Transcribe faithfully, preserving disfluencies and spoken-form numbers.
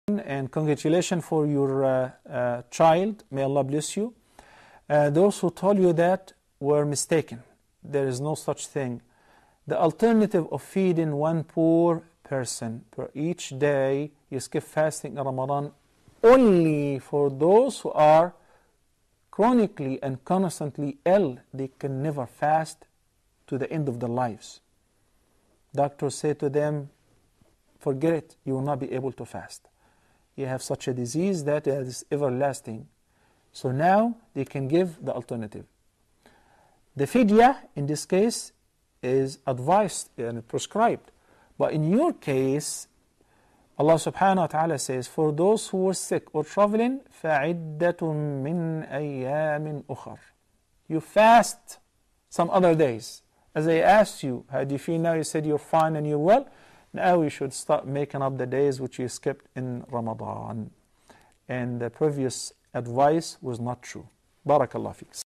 and congratulations for your uh, uh, child. May Allah bless you. Uh, those who told you that were mistaken. There is no such thing. The alternative of feeding one poor person per each day, you skip fasting in Ramadan only for those who are chronically and constantly ill. They can never fast to the end of their lives. Doctors say to them, forget it, you will not be able to fast. You have such a disease that is everlasting. So now they can give the alternative. The fidya in this case is advised and prescribed. But in your case, Allah subhanahu wa ta'ala says, for those who were sick or traveling, فَعِدَّةٌ مِّنْ أَيَّامٍ أُخَرٍ. You fast some other days. As I asked you, how do you feel now? You said you're fine and you're well. Now you should start making up the days which you skipped in Ramadan. And the previous advice was not true. Barakallah feek.